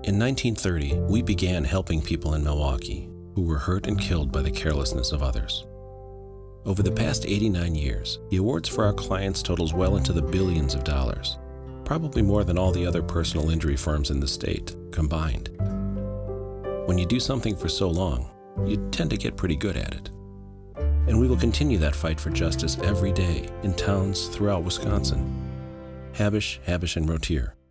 In 1930, we began helping people in Milwaukee who were hurt and killed by the carelessness of others. Over the past 89 years, the awards for our clients totals well into the billions of dollars, probably more than all the other personal injury firms in the state combined. When you do something for so long, you tend to get pretty good at it. And we will continue that fight for justice every day in towns throughout Wisconsin. Habush, Habush, and Rotier.